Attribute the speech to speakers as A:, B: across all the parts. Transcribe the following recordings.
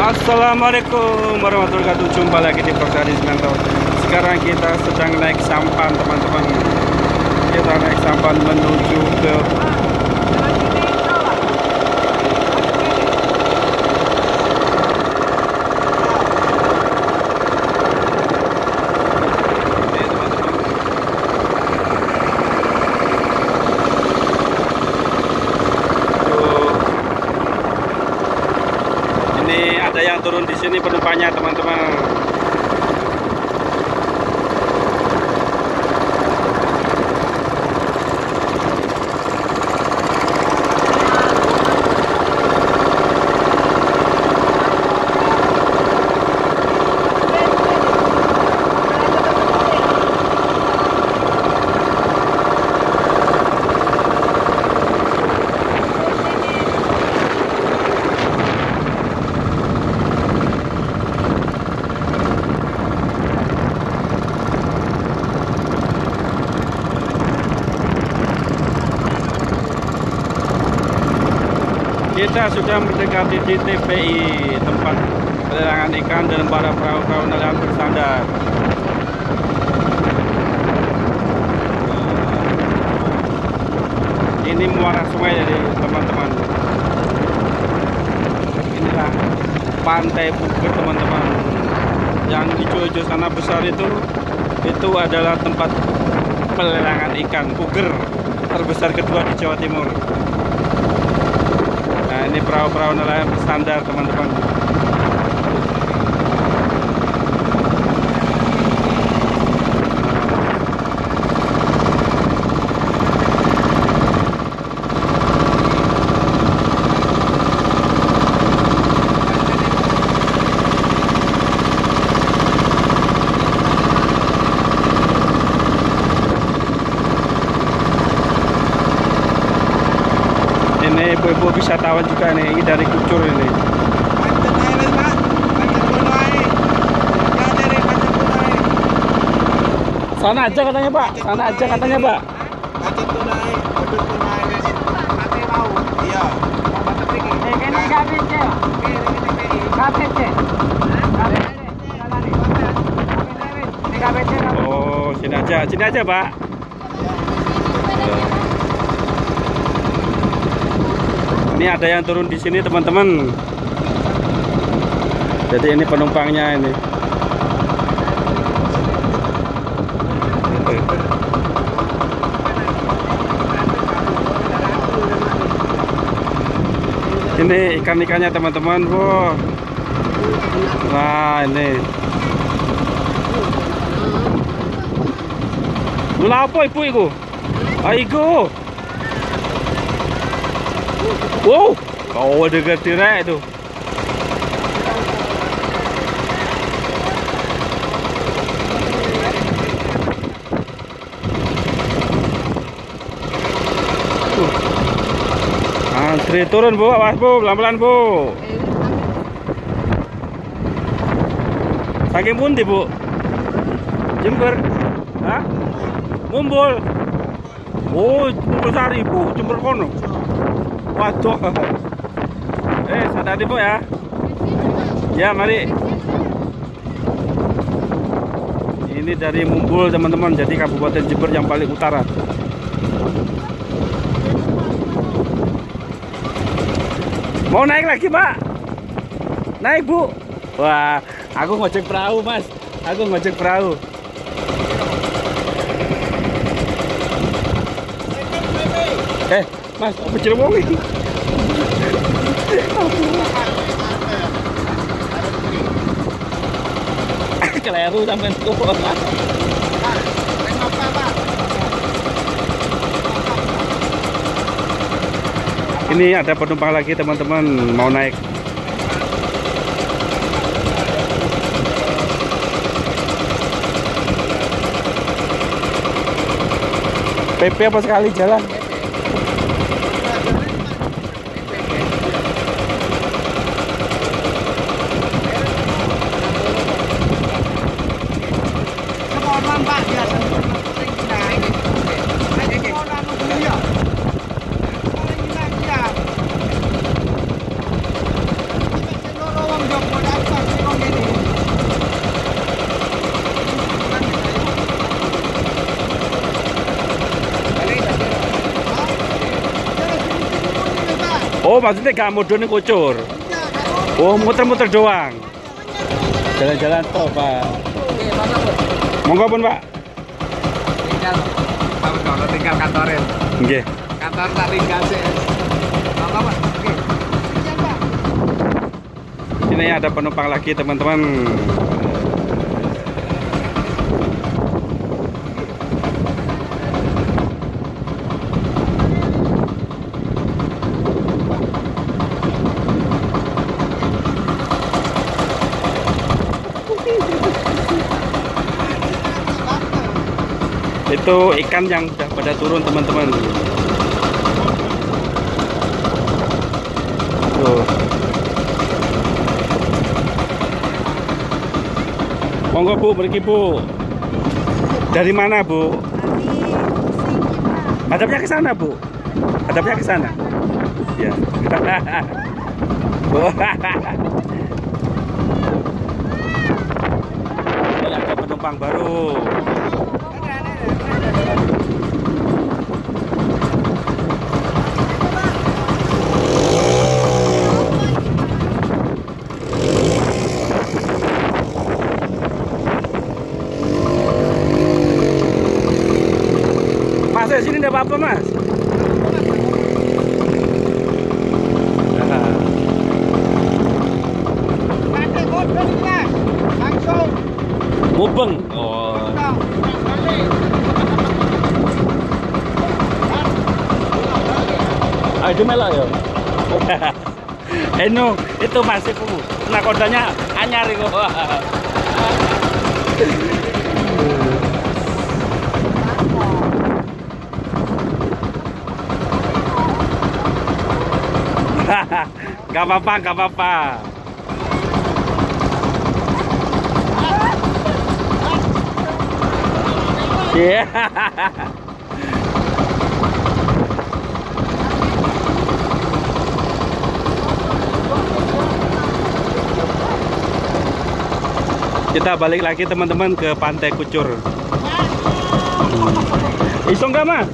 A: Assalamualaikum warahmatullahi wabarakatuh. Jumpa lagi di vlog dari Semanto. Sekarang kita sedang naik sampan, teman-teman. Kita naik sampan menuju ke ada yang turun di sini penumpangnya, teman-teman. Kita sudah mendekati di TPI, tempat pelelangan ikan dan para perahu-perahu nelayan bersandar. Ini muara sungai jadi teman-teman. Inilah pantai Puger, teman-teman. Yang hijau-hijau sana besar itu adalah tempat pelelangan ikan Puger terbesar kedua di Jawa Timur. Nah, ini perahu-perahu nelayan bersandar, teman-teman. Ini ibu-ibu wisatawan juga nih, ini dari Kucur ini. Sana aja katanya, Pak. Sana aja katanya, Pak. Oh, sini aja, Pak. Ini ada yang turun di sini, teman-teman. Jadi ini penumpangnya ini. Ini ikan-ikannya, teman-teman. Wow. Nah, ini. Lha apa ibu iku? Aigo. Wow, kau ada gede itu. Antri turun, Bu. Awas, Bu. Pelan-pelan, Bu. Saking pundi, Bu? Jember. Hah? Mumbul. Oh, Mumbul Sari, Bu. Jember kono. Waduh. Sadar Bu ya. Ya, mari. Ini dari Mumbul, teman-teman. Jadi Kabupaten Jember yang paling utara. Mau naik lagi, Pak? Naik, Bu. Wah, aku ngojek perahu, Mas. Aku ngojek perahu. Mas, apa cerewong ini? Keleru sampai tuh. Ini ada penumpang lagi, teman-teman, mau naik. PP apa sekali jalan? maksudnya gak mudun kucur. Oh, muter-muter doang. Jalan-jalan toh, Pak. Monggo pun, Pak.
B: Tinggal kantorin.
A: Nggih.
B: Kantor tak tinggal sih. Monggo, Pak. Oke.
A: Ini ada penumpang lagi, teman-teman. Itu ikan yang sudah pada turun, teman-teman. Tuh. Monggo Bu, pergi Bu. Dari mana Bu? Hadapnya ke sana Bu. Hadapnya ke sana. Ya. Ini ada penumpang baru. Mas, sini enggak apa-apa, Mas.
B: Langsung.
A: Mubeng. Oh. Ayo melok ya. Eno, itu masih Bu. Nakodanya anyar iku. Gak apa-apa, gak apa-apa. Iya. Kita balik lagi teman-teman ke Pantai Kucur. Iso nggak Mas?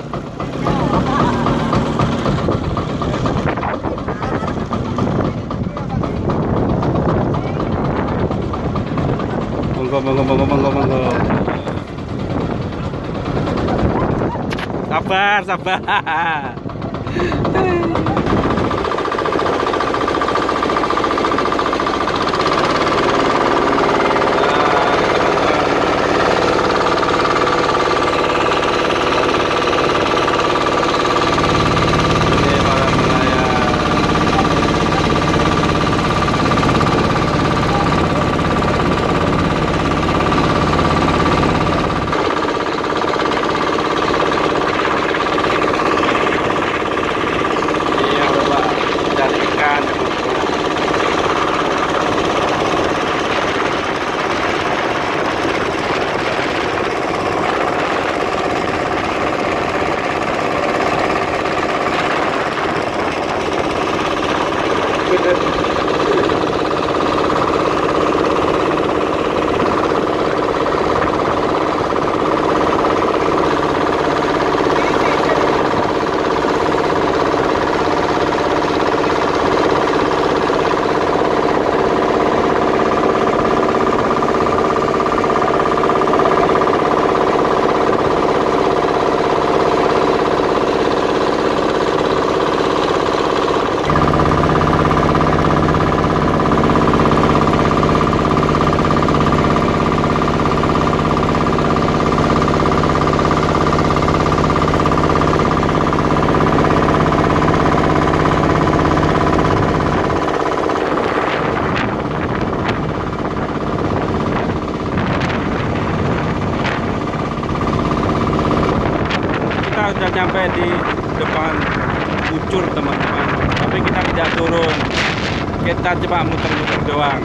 A: Monggo. Sabar. Sudah sampai di depan Kucur teman-teman, tapi kita tidak turun, kita coba muter-muter doang.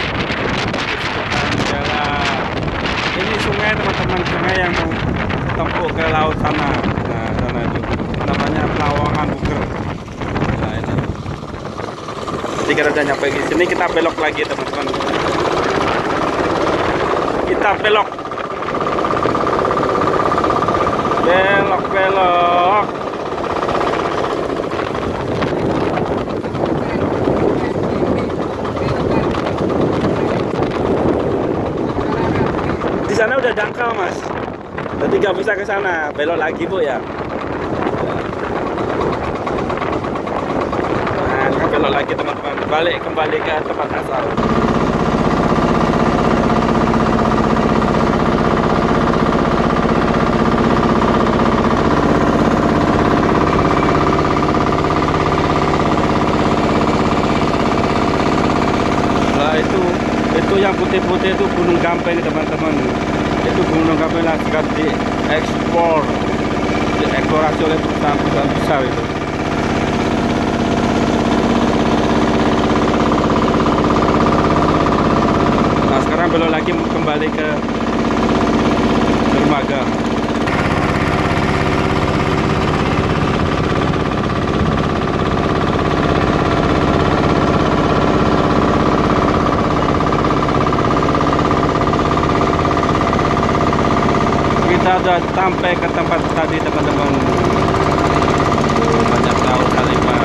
A: Teman-teman, sungai yang ke laut sana. Nah, sana itu namanya Pelawangan Puger. Nah, ini. Jadi kita udah nyampe di sini, kita belok lagi teman-teman. Kita belok. Belok. Di sana udah dangkal, Mas. Jadi nggak bisa ke sana, belok lagi Bu ya. Nah, kita belok lagi teman-teman, balik kembali ke tempat asal. Nah itu yang putih-putih itu Gunung Gampeng teman-teman. Itu Gunung Gampeng lah sekarang dieksplorasi oleh perusahaan besar itu. Nah sekarang belok lagi kembali ke dermaga. Kita sudah sampai ke tempat tadi teman-teman. Banyak laut kali Pak.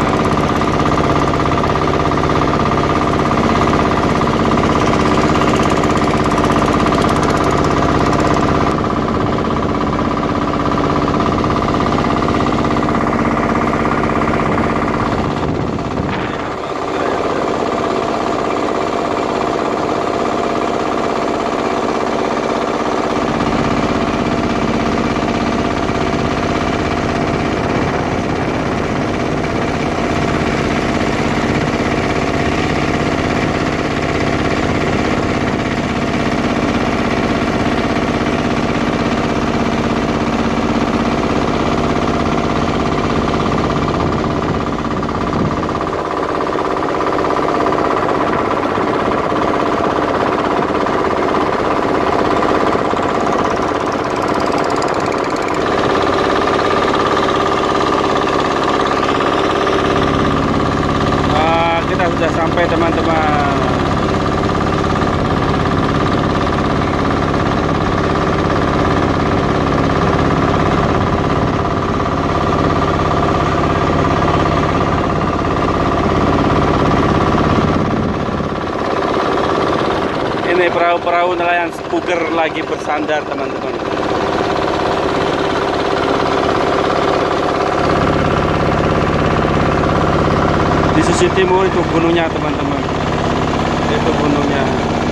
A: Sudah sampai teman-teman. Ini perahu-perahu nelayan Puger lagi bersandar teman-teman. Di sisi timur itu gunungnya teman-teman. Itu gunungnya.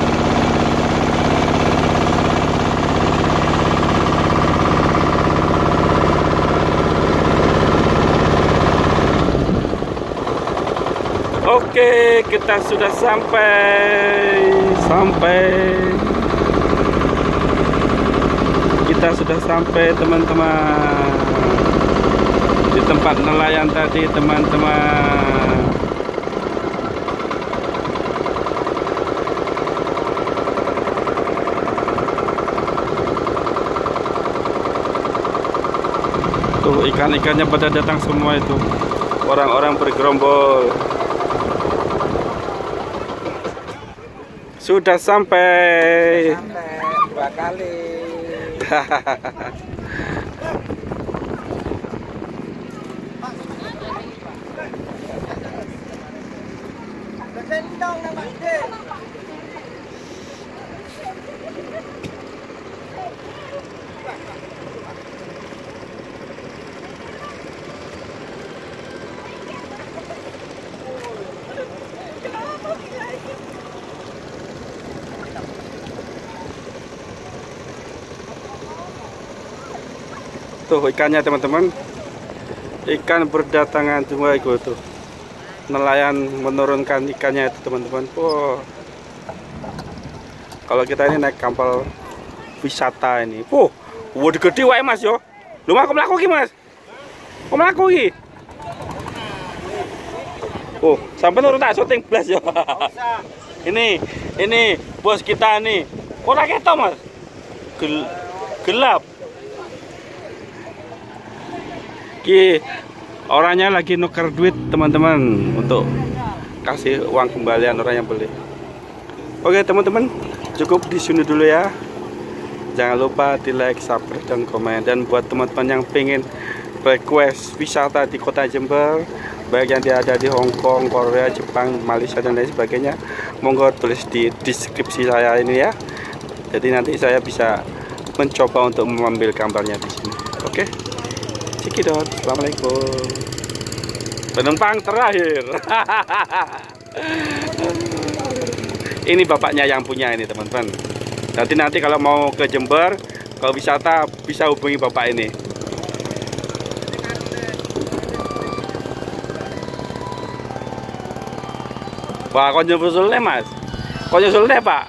A: Oke, kita sudah sampai. Kita sudah sampai teman-teman. Di tempat nelayan tadi teman-teman. Tuh ikan-ikannya pada datang semua itu. Orang-orang bergerombol. Sudah sampai.
B: Dua kali.
A: Tuh ikannya teman-teman. Ikan berdatangan semua itu tuh. Nelayan menurunkan ikannya itu teman-teman. Wow. Kalau kita ini naik kapal wisata ini. Waduh gede wae Mas yo. Lu mau mlaku ki Mas? Kok mlaku ki? Sampai nurun tak syuting blas yo. Ini bos kita nih. Ora ketok Mas. Gelap. Ki, orangnya lagi nuker duit teman-teman untuk kasih uang kembalian orang yang beli. Oke teman-teman, cukup di sini dulu ya. Jangan lupa di like, subscribe, dan komen. Dan buat teman-teman yang pengen request wisata di kota Jember, baik yang ada di Hong Kong, Korea, Jepang, Malaysia dan lain sebagainya, monggo tulis di deskripsi saya ini ya. Jadi nanti saya bisa mencoba untuk mengambil gambarnya di sini. Oke, cekidot. Assalamualaikum. Penumpang terakhir. Ini bapaknya yang punya ini teman-teman. Nanti kalau mau ke Jember, kalau wisata bisa hubungi bapak ini. Wah, kau nyusul mas? Kau nyusul pak?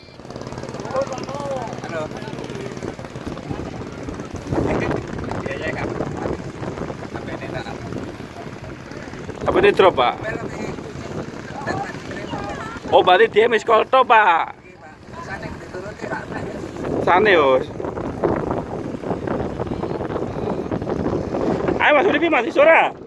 A: Apa ini drop pak? Oh berarti dia miskol to pak? Sana yos. Ayo mas, udah masih sore.